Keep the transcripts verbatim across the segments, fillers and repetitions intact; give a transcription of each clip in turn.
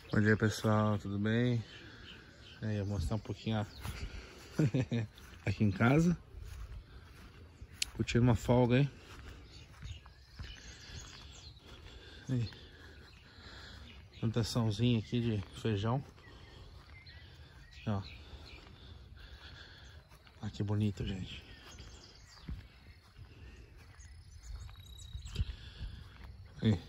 Bom dia, pessoal, tudo bem? Aí, eu vou mostrar um pouquinho aqui em casa. Curtindo uma folga aí. Aí. Plantaçãozinha aqui de feijão. Ó. Olha que bonito, gente. Aí.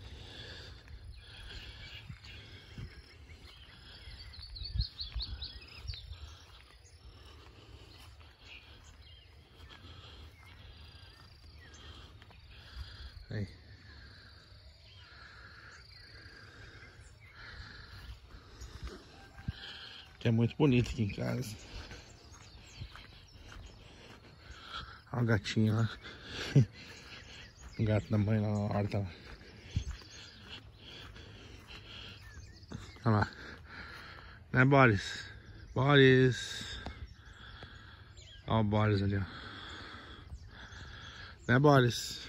Aí. Que é muito bonito aqui em casa. Olha o gatinho lá. O gato da mãe lá na horta lá. Olha lá. Né, Boris? Boris. Olha o Boris ali, ó. Né, Boris?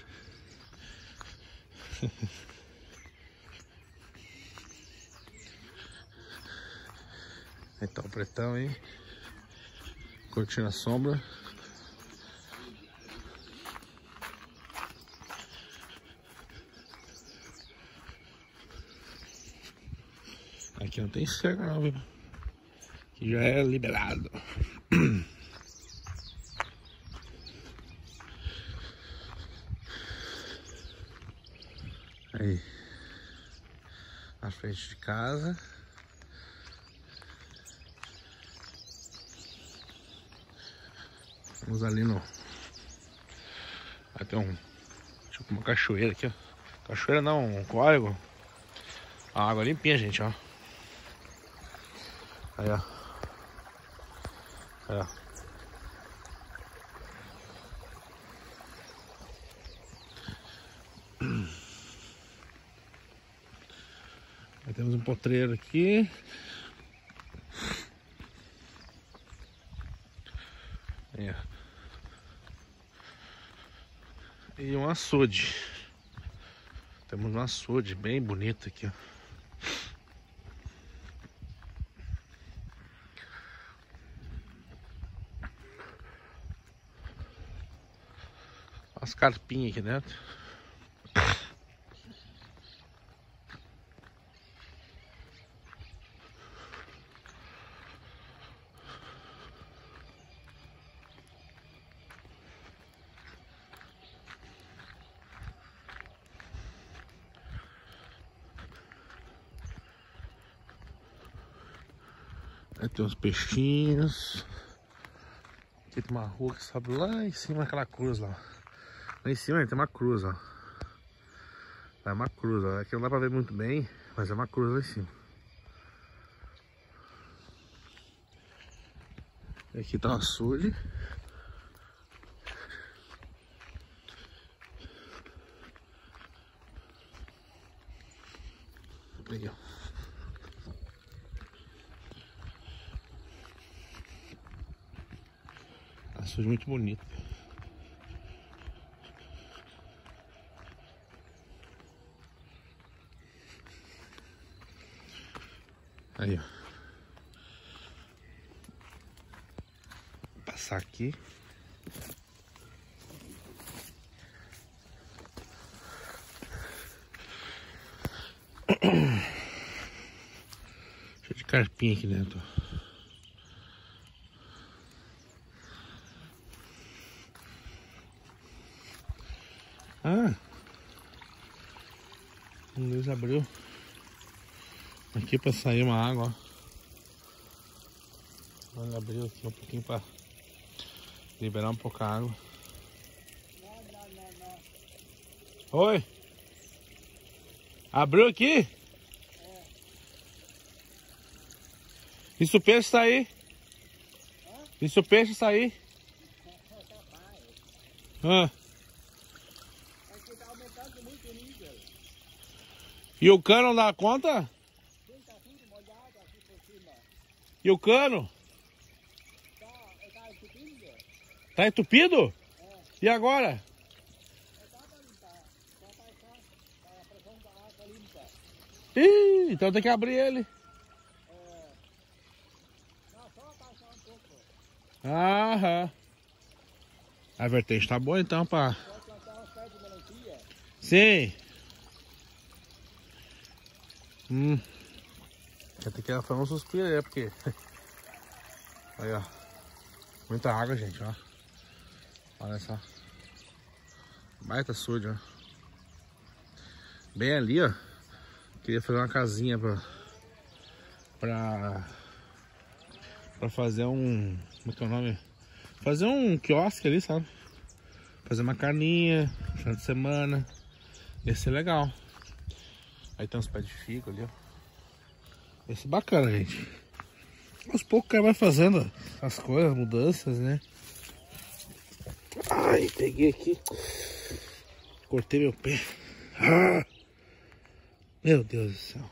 Aí tá o pretão aí. Curtindo a sombra. Aqui não tem cerca não, viu? Aqui já é liberado. Aí. Na frente de casa. Vamos ali no... Vai ter um... Tipo uma cachoeira aqui, ó. Cachoeira não, um córrego. A água limpinha, gente, ó. Aí, ó. Aí, ó. Aí temos um potreiro aqui. Aí, ó. E um açude. Temos um açude bem bonito aqui, ó. As carpinhas aqui dentro. Aí tem uns peixinhos. Aqui tem uma rua que sobe lá em cima daquela cruz lá. Lá em cima tem uma cruz, ó. É uma cruz, ó. Aqui não dá pra ver muito bem, mas é uma cruz lá em cima. E aqui tá o açude. Aí, ó. Açude muito bonito. Aí, ó. Vou passar aqui. Cheio de carpinha aqui dentro. Ah! Um deles abriu. Aqui pra sair uma água, ó. Ele abriu aqui um pouquinho pra liberar um pouco a água. Oi! Abriu aqui? É. E se o peixe sair? Hã? E se o peixe sair? Ah. Aqui tá aumentando muito o nível. E o cano dá conta? E o cano? Tá, tá entupido. Tá entupido? É. E agora? É só pra limpar. Só pra a pressão da água limpa. Ih, então tem que abrir ele. Aham. A vertente tá boa então, pá. Sim. Hum. Vai ter que fazer um suspiro aí, porque... Aí, ó. Muita água, gente, ó. Olha só. Baita sujo, ó. Bem ali, ó. Queria fazer uma casinha pra... Pra... Pra fazer um... Como é que é o nome? Fazer um quiosque ali, sabe? Fazer uma carninha, final de semana. Ia ser legal. Aí tem uns pés de figo ali, ó. Ia ser bacana, gente. Aos poucos o cara vai fazendo as coisas, as mudanças, né? Ai, peguei aqui. Cortei meu pé. Ah, meu Deus do céu.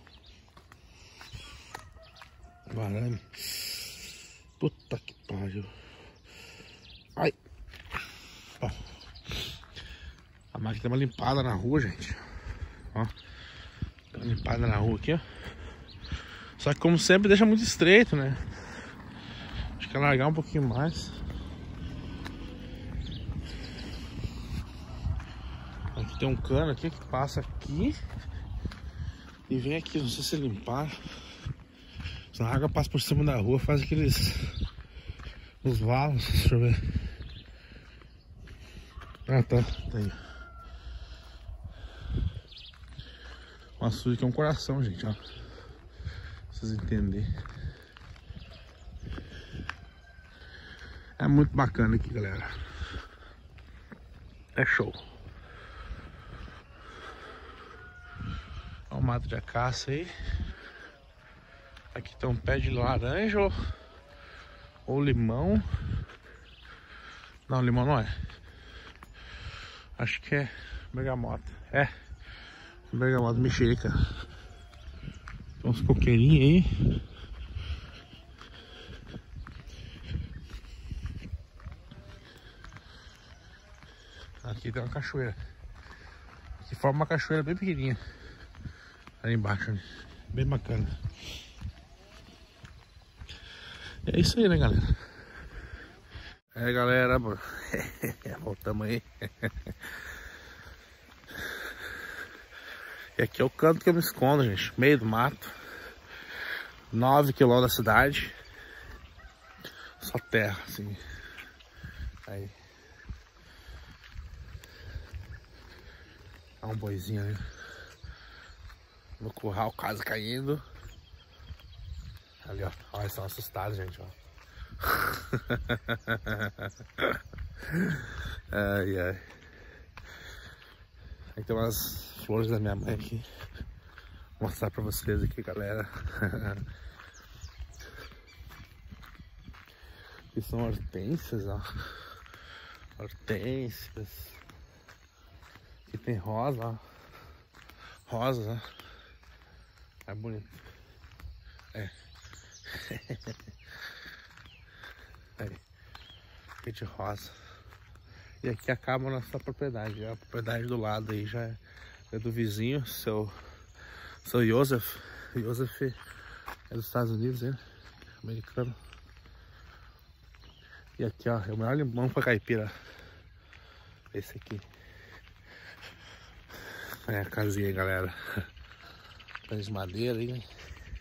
Barame. Puta que pariu. Ai. Ó. A máquina tem uma limpada na rua, gente. Ó. Tem uma limpada na rua aqui, ó. Só que como sempre deixa muito estreito, né? Acho que é largar um pouquinho mais. Aqui tem um cano aqui que passa aqui e vem aqui, não sei se limpar. A água passa por cima da rua, faz aqueles... os valos, deixa eu ver. Ah, tá, tá aí. Um açude que é um coração, gente, ó. Pra vocês entenderem. É muito bacana aqui, galera. É show. Olha o mato de acácia aí. Aqui tem um pé de laranja ou, ou limão. Não, limão não é. Acho que é bergamota. É, bergamota mexerica. Tem uns coqueirinhos aí. Aqui tem uma cachoeira. Aqui forma uma cachoeira bem pequenininha. Ali embaixo, né? Bem bacana. É isso aí, né, galera? É, galera, voltamos aí. E aqui é o canto que eu me escondo, gente. Meio do mato. nove quilômetros da cidade. Só terra, assim. Aí. Há um boizinho ali. No curral, quase caindo. Ali, ó. Olha, estão assustados, gente, ó. Ai, ai. Aí tem umas flores da minha mãe aqui. Vou mostrar pra vocês aqui, galera. Aqui são hortênsias, ó. Hortênsias. Aqui tem rosa, ó. Rosa, ó. É bonito. É. Aí. Aqui de rosa. E aqui acaba a nossa propriedade. A propriedade do lado aí já é do vizinho, seu, seu Joseph. Joseph é dos Estados Unidos, né? Americano. E aqui, ó, é o maior limão pra caipira. Esse aqui. É a casinha aí, galera. Pés de madeira aí, né?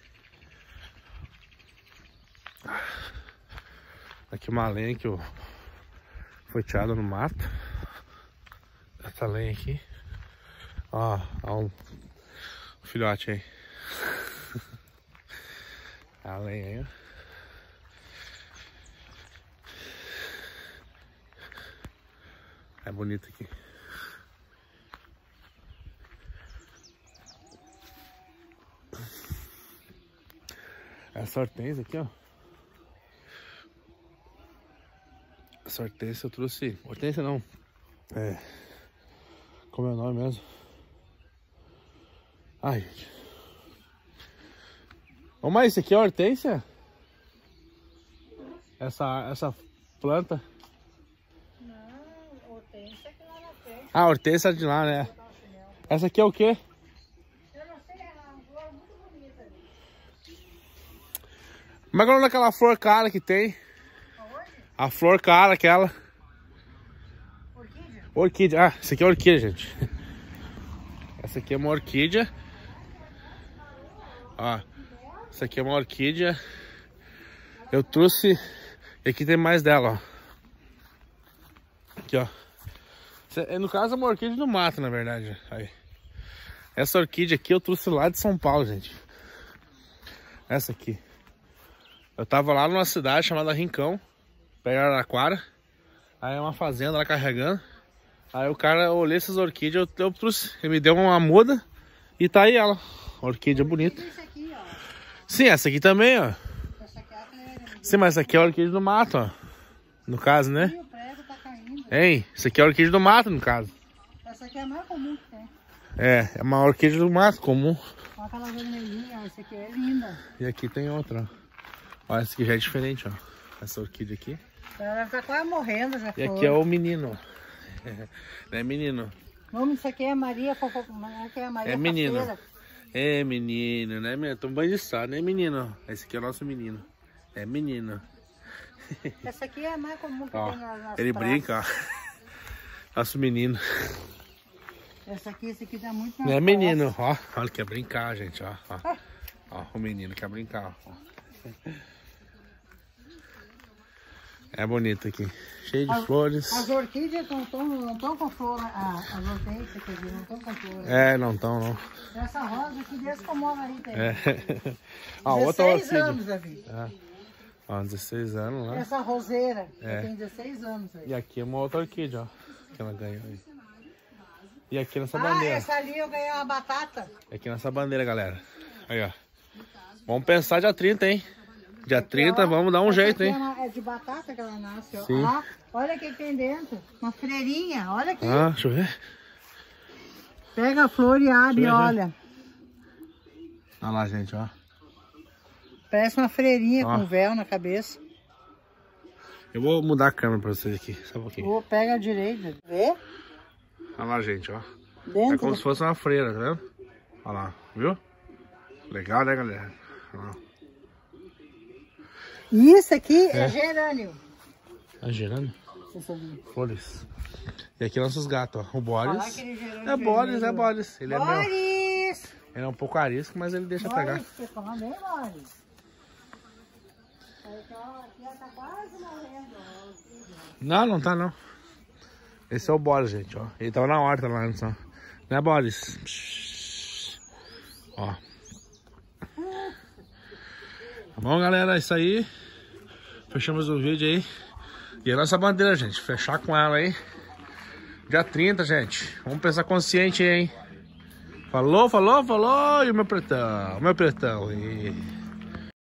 Aqui uma lenha que eu... foi tirada no mato. Essa lenha aqui. Ó, ó um filhote aí. A lenha aí, ó. É bonito aqui. Essa hortênsia aqui, ó. Essa hortênsia eu trouxe... Hortênsia não. É... Como é o nome mesmo? Ai, gente. Ô, mas isso aqui é hortênsia? Essa, essa planta? Não, hortênsia que lá na frente. Ah, hortênsia de lá, né? Essa aqui é o quê? Eu não sei, é uma flor muito bonita ali. Como é que é o nome daquela flor cara que tem? Aonde? A flor cara, aquela. Orquídea? Orquídea. Ah, essa aqui é orquídea, gente. Essa aqui é uma orquídea. Ó, essa aqui é uma orquídea. Eu trouxe... E aqui tem mais dela, ó. Aqui, ó. No caso é uma orquídea do mato, na verdade. Aí. Essa orquídea aqui eu trouxe lá de São Paulo, gente. Essa aqui. Eu tava lá numa cidade chamada Rincão, perto de Araraquara. Aí é uma fazenda lá carregando. Aí o cara, eu olhei essas orquídeas, eu, eu trouxe. Ele me deu uma muda e tá aí ela. Orquídea bonita. Esse aqui, ó. Sim, essa aqui também, ó. Essa aqui é a clera. Sim, mas essa aqui é a orquídea do mato, ó. No caso, né? E o prego tá caindo. Hein? Essa aqui é a orquídea do mato, no caso. Essa aqui é a mais comum que tem. É, é uma orquídea do mato comum. Olha aquela vermelhinha, ó. Essa aqui é linda. E aqui tem outra, ó. Olha, essa aqui já é diferente, ó. Essa orquídea aqui. Ela tá quase morrendo, já E foi. aqui é o menino. É menino. O nome disso aqui é Maria Fofo... Aqui é Maria É menino. Cafeira. É menino, né, menino? Tão banho de estado, né, menino? Esse aqui é o nosso menino. É menino. Essa aqui é a mais comum que Ó, tem nas, nas ele praças. brinca, ó. Nosso menino. Essa aqui, esse aqui dá muito Não é menino, ó. Olha, quer brincar, gente, ó. Ó, ó o menino quer brincar, ó. É bonito aqui. Cheio de As- flores. As orquídeas não estão não tão com flor, ah, as hortênsias aqui não estão com flor. É, não tão, não. Essa rosa aqui, desde que eu moro aí, tem É. Ó, outra dezesseis orquídea. anos, Davi. É. Ó, dezesseis anos, né? Essa roseira, É. tem dezesseis anos aí. E aqui é uma outra orquídea, ó. Que ela ganhou aí. E aqui nessa Ah, bandeira. essa ali eu ganhei uma batata. Aqui nessa bandeira, galera. Aí, ó. Vamos pensar dia trinta, hein? Dia trinta, Ó, vamos dar um essa jeito, aqui hein? É, uma- é de batata que ela nasce, ó. Sim. Ó, olha o que tem dentro. Uma freirinha, olha aqui. Ah, deixa eu ver. Pega a flor e abre, Deixa eu ver. olha. Olha lá, gente, ó. Parece uma freirinha Ó. com véu na cabeça. Eu vou mudar a câmera pra vocês aqui, só um pouquinho. Ô, pega a direita. Vê? Olha lá, gente, ó. Dentro. É como se fosse uma freira, tá vendo? Olha lá, viu? Legal, né, galera? Olha lá. E isso aqui é, É. gerânio. Tá girando? Você sabia? Flores. E aqui nossos gatos, ó. O Olha Boris. aquele gerânio É Boris, é vermelho. Boris. Ele é, meio, Boris! ele é um pouco arisco, mas ele deixa pegar. Boris, você fala bem, Boris. Aí, ó, aqui ela tá quase morrendo, ó. Não, não tá não. Esse é o Boris, gente, ó. Ele tava na horta lá antes, ó. Né, Boris? Psh. Ó. Tá bom, galera? É isso aí. Fechamos o vídeo aí. E a nossa bandeira, gente. Fechar com ela aí. Dia trinta, gente. Vamos pensar consciente aí, hein? Falou, falou, falou. E o meu pretão? O meu pretão. E...